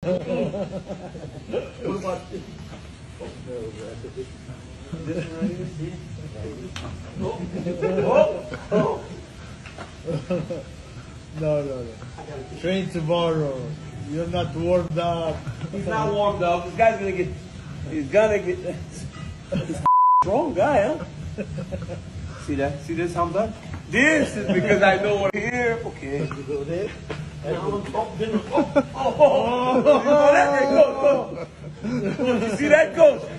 What about this? This one right here, see? No. Train tomorrow. You're not warmed up. He's not warmed up. This guy's gonna get. He's gonna get. He's a strong guy, huh? See that? See this, Khamzat? This is because I know we're here. Okay. You go there. You know that? Go. You see that, coach?